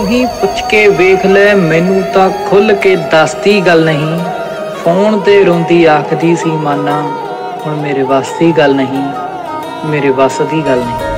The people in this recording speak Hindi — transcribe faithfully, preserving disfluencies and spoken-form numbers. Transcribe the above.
ही पुछ के वेख ले, मैनू तां खुल के दसदी गल नहीं। फोन ते रोंदी आखदी सी माना, हुण मेरे वस दी गल नहीं, मेरे वस दी गल नहीं।